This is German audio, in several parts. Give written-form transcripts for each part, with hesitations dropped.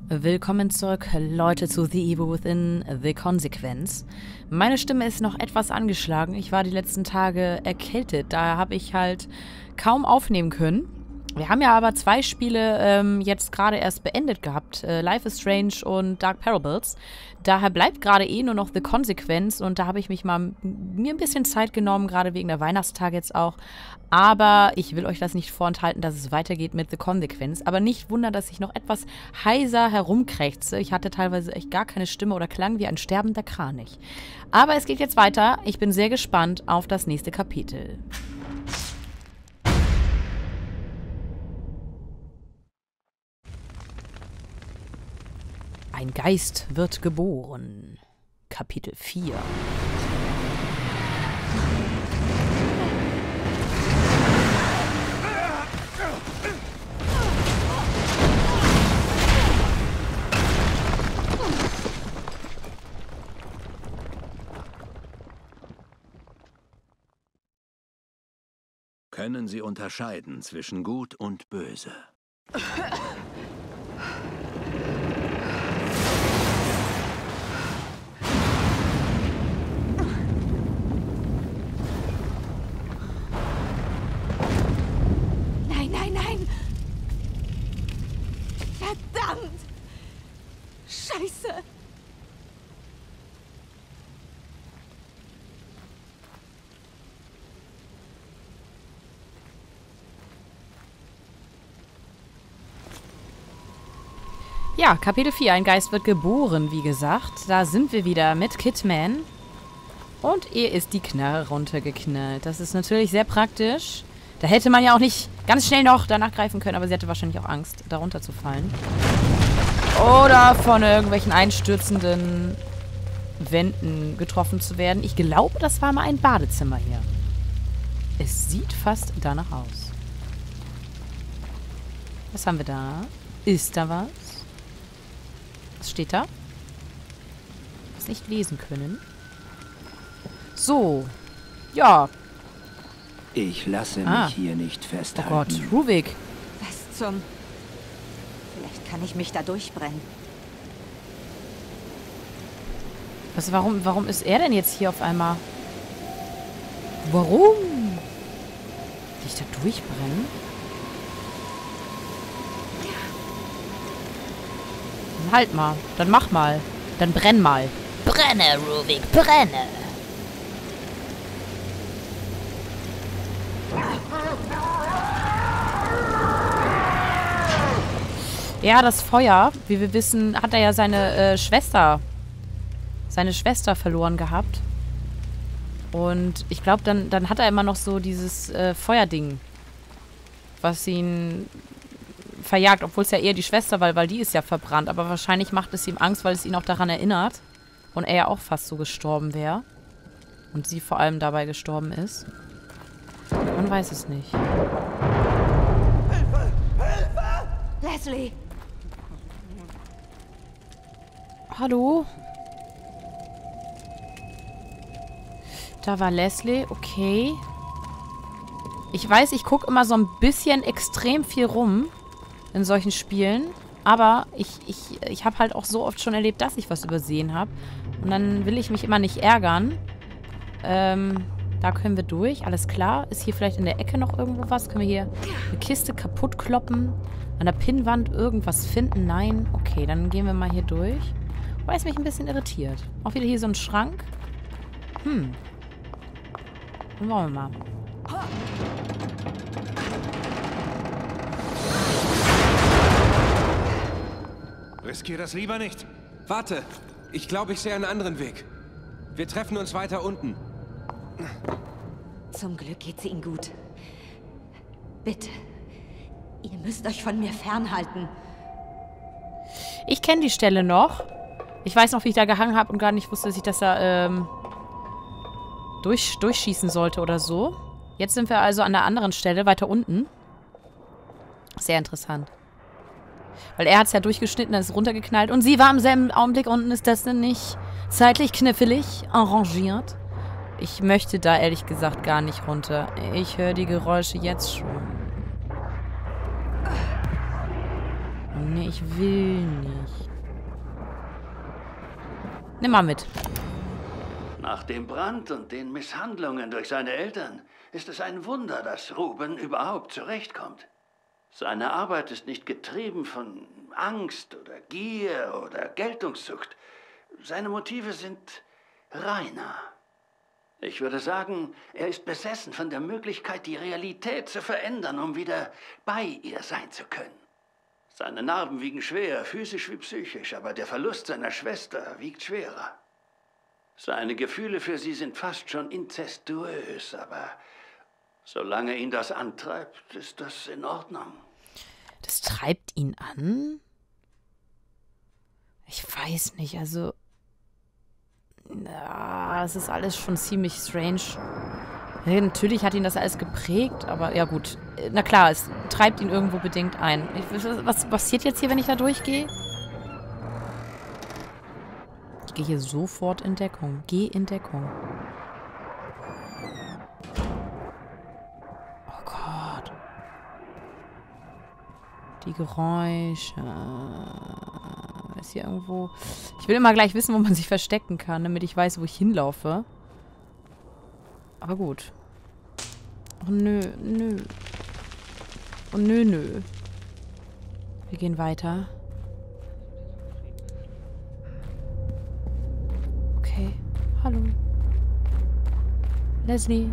Willkommen zurück, Leute, zu The Evil Within, The Consequence. Meine Stimme ist noch etwas angeschlagen. Ich war die letzten Tage erkältet. Da habe ich halt kaum aufnehmen können. Wir haben ja aber zwei Spiele jetzt gerade erst beendet gehabt. Life is Strange und Dark Parables. Daher bleibt gerade nur noch The Consequence. Und da habe ich mich mal mir ein bisschen Zeit genommen, gerade wegen der Weihnachtstage jetzt auch. Aber ich will euch das nicht vorenthalten, dass es weitergeht mit The Consequence. Aber nicht wundern, dass ich noch etwas heiser herumkrächze. Ich hatte teilweise echt gar keine Stimme oder klang wie ein sterbender Kranich. Aber es geht jetzt weiter. Ich bin sehr gespannt auf das nächste Kapitel. Ein Geist wird geboren. Kapitel 4. Können Sie unterscheiden zwischen Gut und Böse? Nein, nein, nein! Verdammt! Scheiße! Ja, Kapitel 4. Ein Geist wird geboren, wie gesagt. Da sind wir wieder mit Kidman. Und ihr ist die Knarre runtergeknallt. Das ist natürlich sehr praktisch. Da hätte man ja auch nicht ganz schnell noch danach greifen können, aber sie hatte wahrscheinlich auch Angst, da runterzufallen. Oder von irgendwelchen einstürzenden Wänden getroffen zu werden. Ich glaube, das war mal ein Badezimmer hier. Es sieht fast danach aus. Was haben wir da? Ist da was? Was steht da? Was nicht lesen können. So. Ja. Ich lasse mich hier nicht Oh festhalten. Gott, Ruvik. Was zum... Vielleicht kann ich mich da durchbrennen. Warum ist er denn jetzt hier auf einmal? Warum? Will ich da durchbrennen? Dann halt mal. Dann mach mal. Dann brenn mal. Brenne, Ruvik, brenne! Ja, das Feuer, wie wir wissen, hat er ja seine Schwester verloren gehabt. Und ich glaube, dann hat er immer noch so dieses Feuerding, was ihn verjagt, obwohl es ja eher die Schwester war, weil die ist ja verbrannt. Aber wahrscheinlich macht es ihm Angst, weil es ihn auch daran erinnert. Und er ja auch fast so gestorben wäre. Und sie vor allem dabei gestorben ist. Man weiß es nicht. Hilfe! Hilfe! Leslie! Hallo? Da war Leslie, okay. Ich weiß, ich gucke immer so ein bisschen extrem viel rum in solchen Spielen. Aber ich habe halt auch so oft schon erlebt, dass ich was übersehen habe. Und dann will ich mich immer nicht ärgern. Da können wir durch, alles klar. Ist hier vielleicht in der Ecke noch irgendwo was? Können wir hier eine Kiste kaputt kloppen? An der Pinnwand irgendwas finden? Nein? Okay, dann gehen wir mal hier durch. Weil es mich ein bisschen irritiert. Auch wieder hier so ein Schrank. Dann wollen wir mal. Riskier das lieber nicht. Warte, ich glaube, ich sehe einen anderen Weg. Wir treffen uns weiter unten. Zum Glück geht's Ihnen gut. Bitte. Ihr müsst euch von mir fernhalten. Ich kenne die Stelle noch. Ich weiß noch, wie ich da gehangen habe und gar nicht wusste, dass ich das da durchschießen sollte oder so. Jetzt sind wir also an der anderen Stelle, weiter unten. Sehr interessant. Weil er hat es ja durchgeschnitten, dann ist es runtergeknallt. Und sie war im selben Augenblick unten. Ist das denn nicht zeitlich knifflig arrangiert? Ich möchte da ehrlich gesagt gar nicht runter. Ich höre die Geräusche jetzt schon. Oh nee, ich will nicht. Nimm mal mit. Nach dem Brand und den Misshandlungen durch seine Eltern ist es ein Wunder, dass Ruben überhaupt zurechtkommt. Seine Arbeit ist nicht getrieben von Angst oder Gier oder Geltungssucht. Seine Motive sind reiner. Ich würde sagen, er ist besessen von der Möglichkeit, die Realität zu verändern, um wieder bei ihr sein zu können. Seine Narben wiegen schwer, physisch wie psychisch, aber der Verlust seiner Schwester wiegt schwerer. Seine Gefühle für sie sind fast schon inzestuös, aber solange ihn das antreibt, ist das in Ordnung. Das treibt ihn an? Ich weiß nicht, also... Ja, es ist alles schon ziemlich strange. Ja, natürlich hat ihn das alles geprägt, aber ja gut. Na klar, es treibt ihn irgendwo bedingt ein. Was passiert jetzt hier, wenn ich da durchgehe? Ich gehe hier sofort in Deckung. Geh in Deckung. Oh Gott. Die Geräusche. Ist hier irgendwo... Ich will immer gleich wissen, wo man sich verstecken kann, damit ich weiß, wo ich hinlaufe. Aber gut. Oh nö, nö. Oh nö, nö. Wir gehen weiter. Okay. Hallo. Leslie.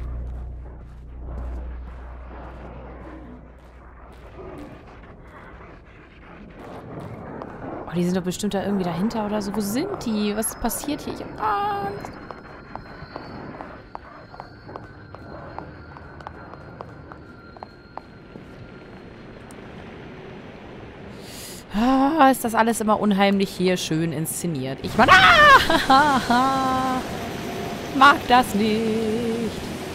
Oh, die sind doch bestimmt da irgendwie dahinter oder so. Wo sind die? Was passiert hier? Ich hab Angst. Ah, ist das alles immer unheimlich hier schön inszeniert. Ich meine, mag das nicht.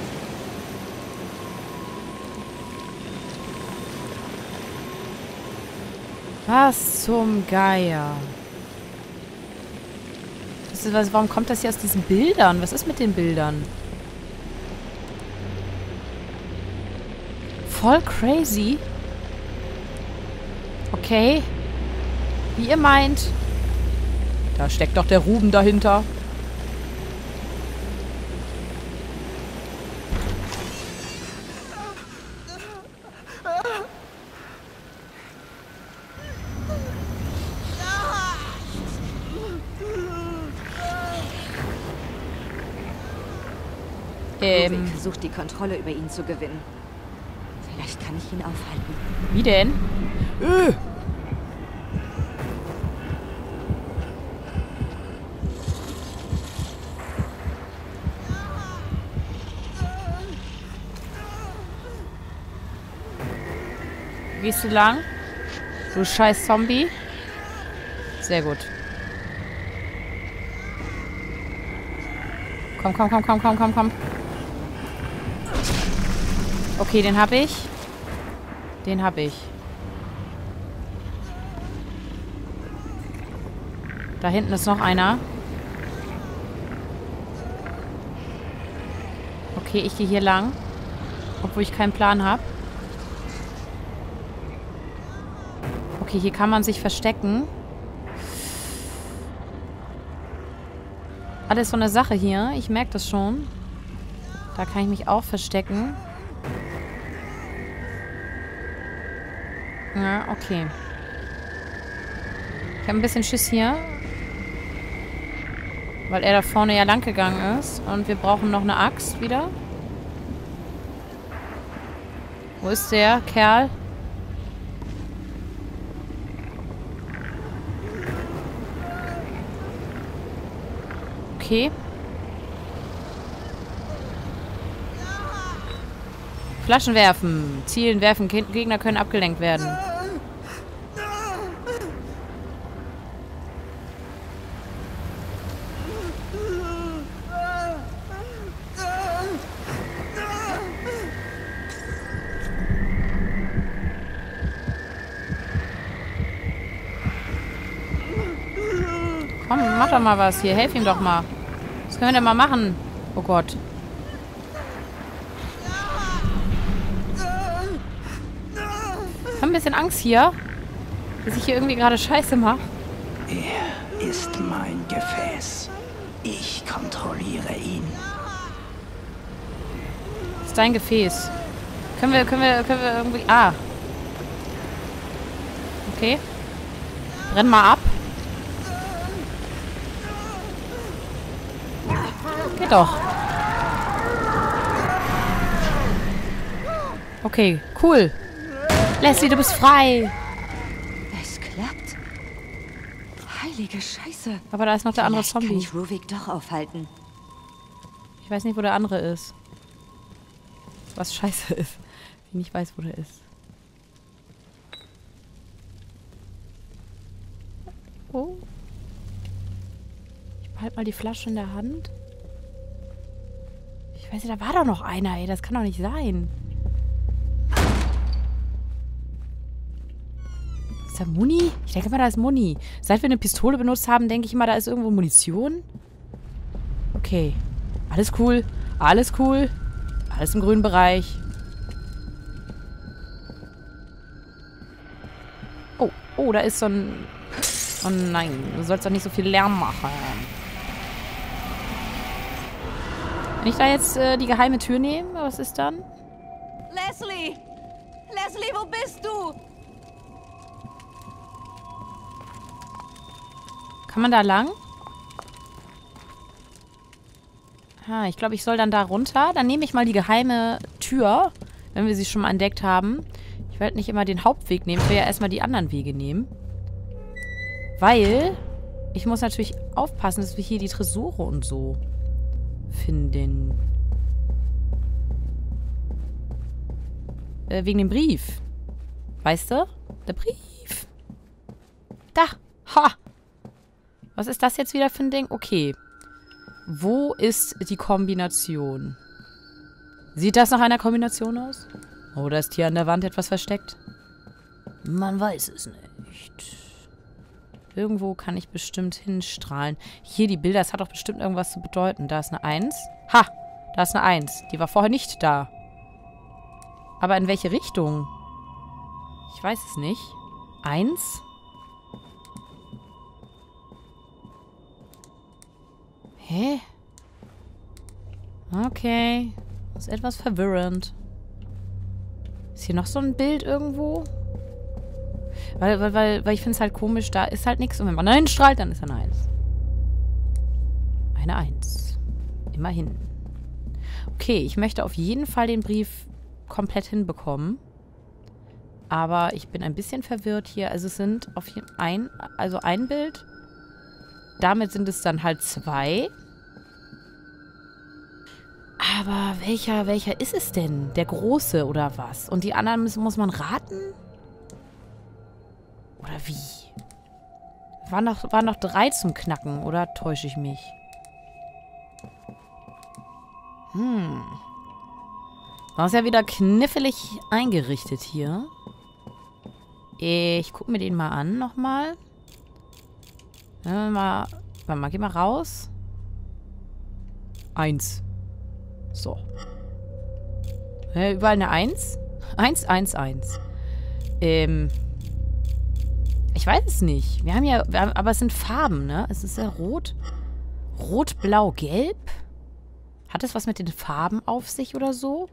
Was zum Geier? Warum kommt das hier aus diesen Bildern? Was ist mit den Bildern? Voll crazy. Okay. Wie ihr meint. Da steckt doch der Ruben dahinter. Ruben versucht, die Kontrolle über ihn zu gewinnen. Vielleicht kann ich ihn aufhalten. Wie denn? Gehst du lang? Du scheiß Zombie. Sehr gut. Komm, komm, komm, komm, komm, komm, komm. Okay, den hab ich. Den hab ich. Da hinten ist noch einer. Okay, ich gehe hier lang. Obwohl ich keinen Plan habe. Okay, hier kann man sich verstecken. Alles so eine Sache hier. Ich merke das schon. Da kann ich mich auch verstecken. Ja, okay. Ich habe ein bisschen Schiss hier. Weil er da vorne ja lang gegangen ist. Und wir brauchen noch eine Axt wieder. Wo ist der Kerl? Okay. Flaschen werfen. Zielen werfen. Gegner können abgelenkt werden. Komm, mach doch mal was hier. Helf ihm doch mal. Was können wir denn mal machen? Oh Gott. Ich habe ein bisschen Angst hier, dass ich hier irgendwie gerade Scheiße mache. Er ist mein Gefäß. Ich kontrolliere ihn. Das ist dein Gefäß. Können wir irgendwie... Ah. Okay. Renn mal ab. Geht doch. Okay, cool. Leslie, du bist frei. Es klappt. Heilige Scheiße. Aber da ist noch der andere Vielleicht Zombie. kann ich Ruvik doch aufhalten. Ich weiß nicht, wo der andere ist. Was scheiße ist. Ich nicht weiß, wo der ist. Oh. Ich behalte mal die Flasche in der Hand. Ich weiß nicht, da war doch noch einer, ey. Das kann doch nicht sein. Ist da Muni? Ich denke mal, da ist Muni. Seit wir eine Pistole benutzt haben, denke ich immer, da ist irgendwo Munition. Okay. Alles cool. Alles cool. Alles im grünen Bereich. Oh, oh, da ist so ein... Oh nein, du sollst doch nicht so viel Lärm machen. Wenn ich da jetzt die geheime Tür nehme, was ist dann? Leslie! Leslie, wo bist du? Kann man da lang? Ah, ich glaube, ich soll dann da runter. Dann nehme ich mal die geheime Tür, wenn wir sie schon mal entdeckt haben. Ich werde nicht immer den Hauptweg nehmen. Ich will ja erstmal die anderen Wege nehmen. Weil ich muss natürlich aufpassen, dass wir hier die Tresore und so finden. Wegen dem Brief. Weißt du? Der Brief. Da. Ha. Was ist das jetzt wieder für ein Ding? Okay. Wo ist die Kombination? Sieht das nach einer Kombination aus? Oder ist hier an der Wand etwas versteckt? Man weiß es nicht. Irgendwo kann ich bestimmt hinstrahlen. Hier, die Bilder, das hat doch bestimmt irgendwas zu bedeuten. Da ist eine 1. Ha! Da ist eine 1. Die war vorher nicht da. Aber in welche Richtung? Ich weiß es nicht. 1? Hä? Okay. Das ist etwas verwirrend. Ist hier noch so ein Bild irgendwo? Weil ich finde es halt komisch, da ist halt nichts. Und wenn man da hinstrahlt, dann ist eine 1. Eine 1. Immerhin. Okay, ich möchte auf jeden Fall den Brief komplett hinbekommen. Aber ich bin ein bisschen verwirrt hier. Also es sind auf ein Bild. Damit sind es dann halt 2. Aber welcher ist es denn? Der große oder was? Und die anderen muss man raten? Oder wie? Waren noch 3 zum Knacken, oder täusche ich mich? War es ja wieder knifflig eingerichtet hier. Ich gucke mir den mal an nochmal. Warte mal, geh mal raus. 1. So. Überall eine 1? 1, 1, 1. Ich weiß es nicht. Aber es sind Farben, ne? Es ist ja rot. Rot, blau, gelb. Hat es was mit den Farben auf sich oder so?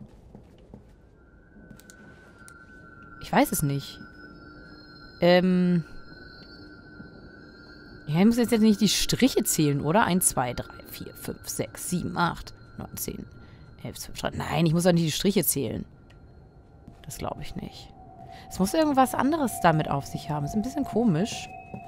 Ich weiß es nicht. Ja, ich muss jetzt nicht die Striche zählen, oder? 1, 2, 3, 4, 5, 6, 7, 8, 9, 10, 11, 12, 13. Nein, ich muss doch nicht die Striche zählen. Das glaube ich nicht. Es muss irgendwas anderes damit auf sich haben. Ist ein bisschen komisch.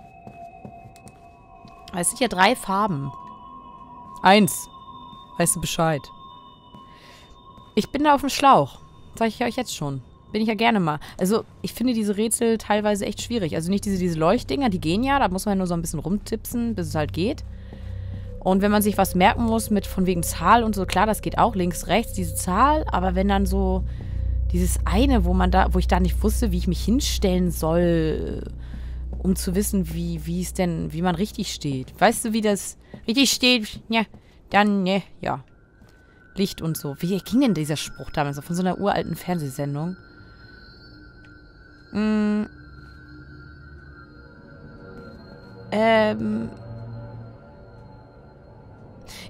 Aber es sind ja 3 Farben. 1. Weißt du Bescheid. Ich bin da auf dem Schlauch. Sag ich euch jetzt schon. Bin ich ja gerne mal. Also, ich finde diese Rätsel teilweise echt schwierig. Also nicht diese Leuchtdinger, die gehen ja. Da muss man ja nur so ein bisschen rumtipsen, bis es halt geht. Und wenn man sich was merken muss mit von wegen Zahl und so, klar, das geht auch links, rechts, diese Zahl. Aber wenn dann so dieses eine, wo ich da nicht wusste, wie ich mich hinstellen soll, um zu wissen, wie man richtig steht. Weißt du, wie das richtig steht? Ja, dann, ne, ja. Licht und so. Wie ging denn dieser Spruch damals? Von so einer uralten Fernsehsendung.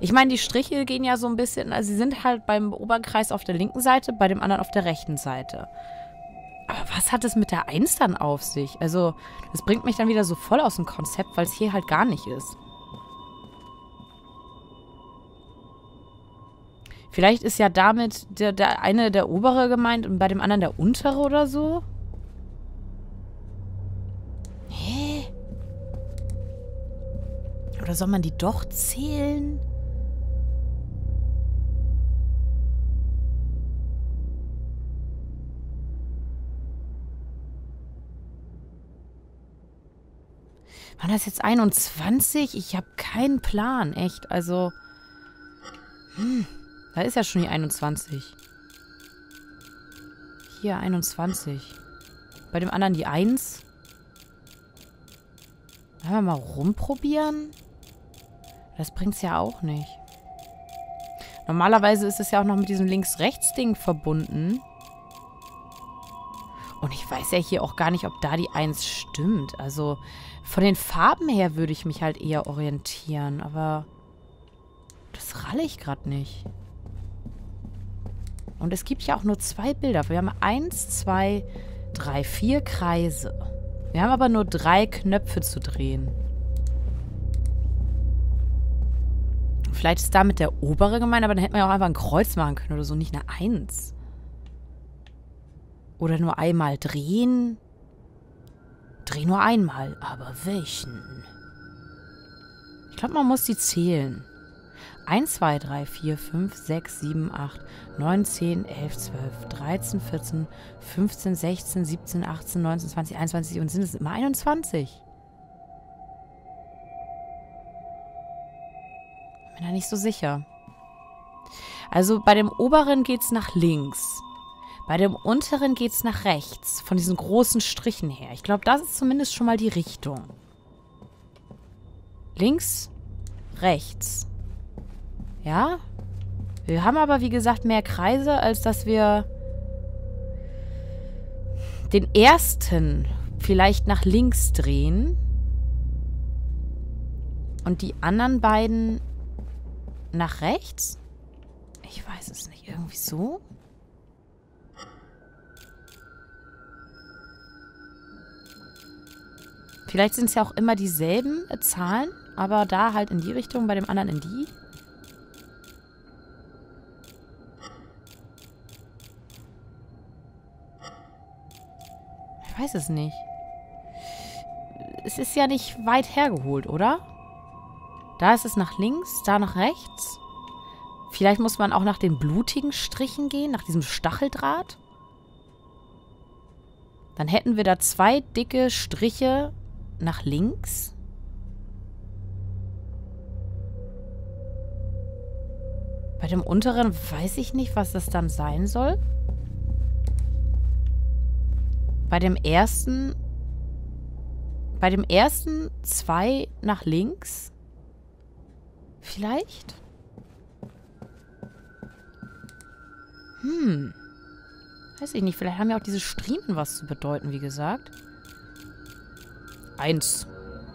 Ich meine, die Striche gehen ja so ein bisschen, also sie sind halt beim Oberkreis auf der linken Seite, bei dem anderen auf der rechten Seite. Aber was hat es mit der 1 dann auf sich? Also, das bringt mich dann wieder so voll aus dem Konzept, weil es hier halt gar nicht ist. Vielleicht ist ja damit der eine der obere gemeint und bei dem anderen der untere oder so. Hä? Oder soll man die doch zählen? Waren das jetzt 21? Ich habe keinen Plan, echt. Also, da ist ja schon die 21. Hier 21. Bei dem anderen die 1. Wollen wir mal rumprobieren? Das bringt's ja auch nicht. Normalerweise ist es ja auch noch mit diesem Links-Rechts-Ding verbunden. Und ich weiß ja hier auch gar nicht, ob da die 1 stimmt. Also von den Farben her würde ich mich halt eher orientieren. Aber das ralle ich gerade nicht. Und es gibt ja auch nur 2 Bilder. Wir haben 1, 2, 3, 4 Kreise. Wir haben aber nur 3 Knöpfe zu drehen. Vielleicht ist damit der obere gemeint, aber dann hätten wir ja auch einfach ein Kreuz machen können oder so, nicht eine 1. Oder nur einmal drehen. Dreh nur einmal, aber welchen? Ich glaube, man muss die zählen. 1, 2, 3, 4, 5, 6, 7, 8, 9, 10, 11, 12, 13, 14, 15, 16, 17, 18, 19, 20, 21 und sind es immer 21? Bin da nicht so sicher. Also bei dem oberen geht es nach links. Bei dem unteren geht es nach rechts. Von diesen großen Strichen her. Ich glaube, das ist zumindest schon mal die Richtung. Links, rechts. Ja? Wir haben aber, wie gesagt, mehr Kreise, als dass wir den ersten vielleicht nach links drehen. Und die anderen beiden nach rechts? Ich weiß es nicht. Irgendwie so? Vielleicht sind es ja auch immer dieselben Zahlen, aber da halt in die Richtung, bei dem anderen in die. Ich weiß es nicht. Es ist ja nicht weit hergeholt, oder? Da ist es nach links, da nach rechts. Vielleicht muss man auch nach den blutigen Strichen gehen, nach diesem Stacheldraht. Dann hätten wir da 2 dicke Striche nach links. Bei dem unteren weiß ich nicht, was das dann sein soll. Bei dem ersten 2 nach links. Vielleicht? Weiß ich nicht. Vielleicht haben ja auch diese Striemen was zu bedeuten, wie gesagt. 1.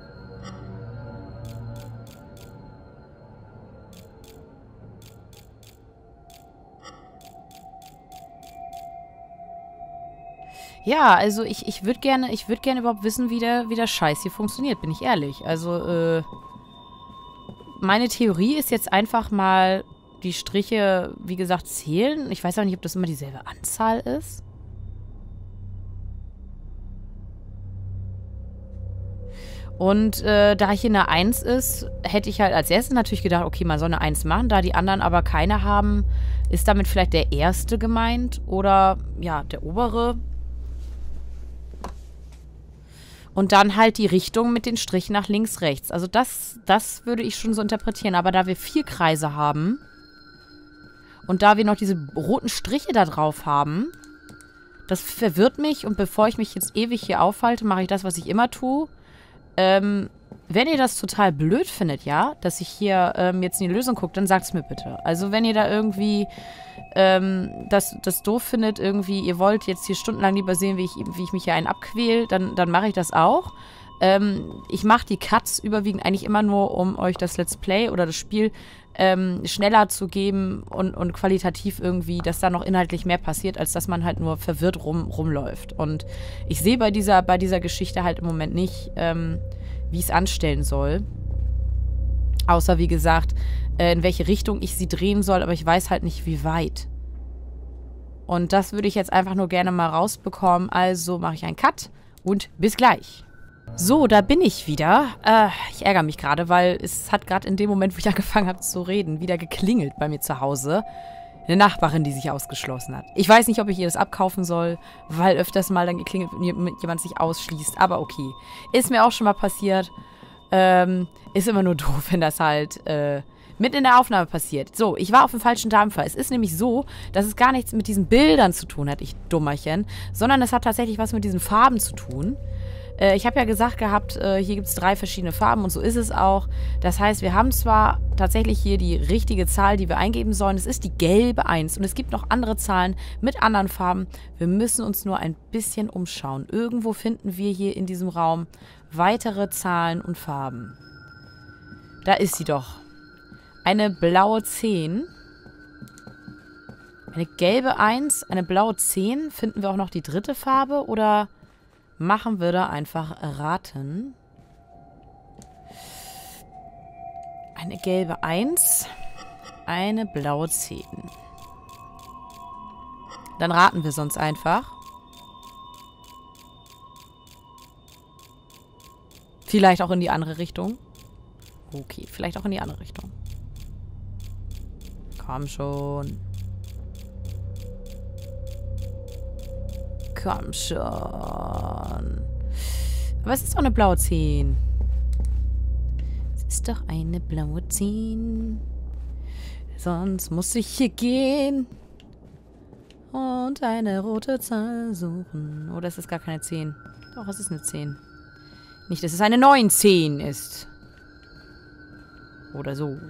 Ja, also ich würde gerne überhaupt wissen, wie der Scheiß hier funktioniert, bin ich ehrlich. Also, meine Theorie ist jetzt einfach mal die Striche, wie gesagt, zählen. Ich weiß auch nicht, ob das immer dieselbe Anzahl ist. Und da hier eine 1 ist, hätte ich halt als erstes natürlich gedacht, okay, man soll eine 1 machen. Da die anderen aber keine haben, ist damit vielleicht der erste gemeint oder, ja, der obere. Und dann halt die Richtung mit den Strichen nach links, rechts. Also das würde ich schon so interpretieren. Aber da wir 4 Kreise haben und da wir noch diese roten Striche da drauf haben, das verwirrt mich. Und bevor ich mich jetzt ewig hier aufhalte, mache ich das, was ich immer tue. Wenn ihr das total blöd findet, ja, dass ich hier jetzt in die Lösung gucke, dann sagt es mir bitte. Also wenn ihr da irgendwie das doof findet, irgendwie, ihr wollt jetzt hier stundenlang lieber sehen, wie ich mich hier einen abquäle, dann mache ich das auch. Ich mache die Cuts überwiegend eigentlich immer nur, um euch das Let's Play oder das Spiel schneller zu geben und qualitativ irgendwie, dass da noch inhaltlich mehr passiert, als dass man halt nur verwirrt rumläuft. Und ich sehe bei dieser Geschichte halt im Moment nicht, wie ich es anstellen soll. Außer, wie gesagt, in welche Richtung ich sie drehen soll, aber ich weiß halt nicht, wie weit. Und das würde ich jetzt einfach nur gerne mal rausbekommen. Also mache ich einen Cut und bis gleich. So, da bin ich wieder. Ich ärgere mich gerade, weil es hat gerade in dem Moment, wo ich angefangen habe zu reden, wieder geklingelt bei mir zu Hause. Eine Nachbarin, die sich ausgeschlossen hat. Ich weiß nicht, ob ich ihr das abkaufen soll, weil öfters mal dann geklingelt und jemand sich ausschließt. Aber okay. Ist mir auch schon mal passiert. Ist immer nur doof, wenn das halt mitten in der Aufnahme passiert. So, ich war auf dem falschen Dampfer. Es ist nämlich so, dass es gar nichts mit diesen Bildern zu tun hat, ich Dummerchen, sondern es hat tatsächlich was mit diesen Farben zu tun. Ich habe ja gesagt gehabt, hier gibt es 3 verschiedene Farben und so ist es auch. Das heißt, wir haben zwar tatsächlich hier die richtige Zahl, die wir eingeben sollen. Es ist die gelbe 1 und es gibt noch andere Zahlen mit anderen Farben. Wir müssen uns nur ein bisschen umschauen. Irgendwo finden wir hier in diesem Raum weitere Zahlen und Farben. Da ist sie doch. Eine blaue 10. Eine gelbe 1, eine blaue 10. Finden wir auch noch die 3. Farbe oder machen wir da einfach raten? Eine gelbe 1, eine blaue 10. Dann raten wir sonst einfach. Vielleicht auch in die andere Richtung. Okay, vielleicht auch in die andere Richtung. Komm schon. Komm schon. Aber es ist doch eine blaue 10. Es ist doch eine blaue 10. Sonst muss ich hier gehen und eine rote Zahl suchen. Oder ist es gar keine 10? Doch, es ist eine 10. Nicht, dass es eine 19 ist. Oder so.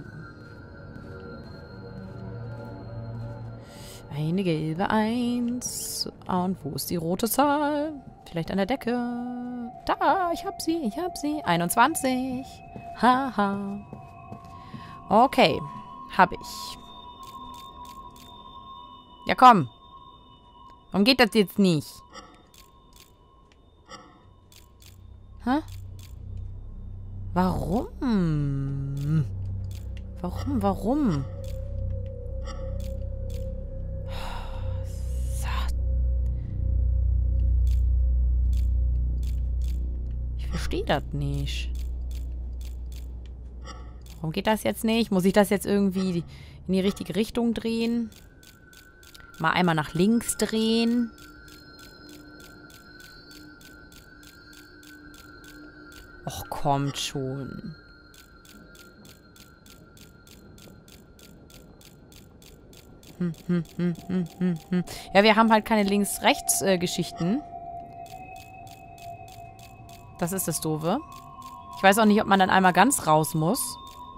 Eine gelbe 1. Und wo ist die rote Zahl? Vielleicht an der Decke. Da, ich hab sie. 21. Haha. Okay, hab ich. Ja, komm. Warum geht das jetzt nicht? Hä? Warum? Warum? Ich verstehe das nicht. Warum geht das jetzt nicht? Muss ich das jetzt irgendwie in die richtige Richtung drehen? Mal einmal nach links drehen. Och, kommt schon. Ja, wir haben halt keine Links-Rechts-Geschichten. Das ist das Doofe. Ich weiß auch nicht, ob man dann einmal ganz raus muss.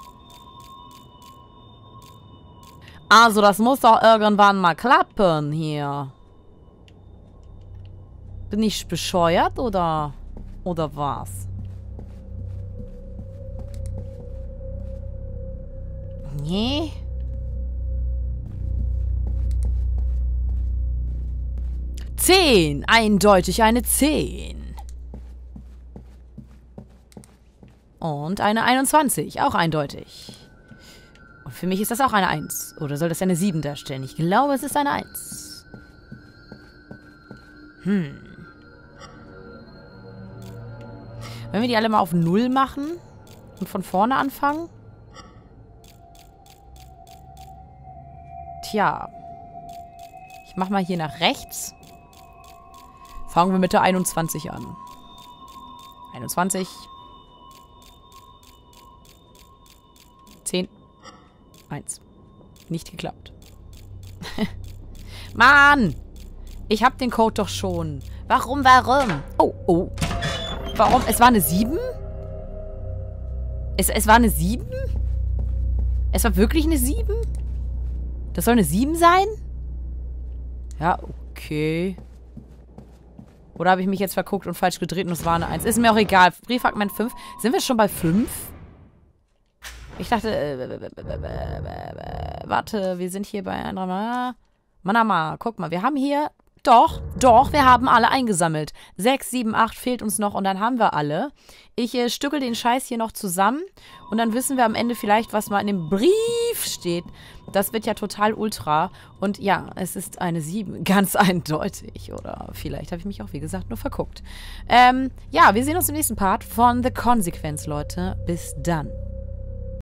Also, das muss doch irgendwann mal klappen hier. Bin ich bescheuert oder was? Nee. Zehn. Eindeutig eine 10. Und eine 21. Auch eindeutig. Und für mich ist das auch eine 1. Oder soll das eine 7 darstellen? Ich glaube, es ist eine 1. Wenn wir die alle mal auf 0 machen und von vorne anfangen? Tja. Ich mach mal hier nach rechts. Fangen wir mit der 21 an. 21. 10. 1. Nicht geklappt. Mann! Ich hab den Code doch schon. Warum? Oh. Warum? Es war eine 7? Es war eine 7? Es war wirklich eine 7? Das soll eine 7 sein? Ja, okay. Oder habe ich mich jetzt verguckt und falsch gedreht und es war eine 1? Ist mir auch egal. Brieffragment 5. Sind wir schon bei 5? Ich dachte, warte, wir sind hier bei einer... Manama, guck mal, wir haben hier... Doch, wir haben alle eingesammelt. 6, 7, 8 fehlt uns noch und dann haben wir alle. Ich stückel den Scheiß hier noch zusammen und dann wissen wir am Ende vielleicht, was mal in dem Brief steht. Das wird ja total ultra. Und ja, es ist eine 7, ganz eindeutig. Oder vielleicht habe ich mich auch, wie gesagt, nur verguckt. Ja, wir sehen uns im nächsten Part von The Consequence, Leute. Bis dann.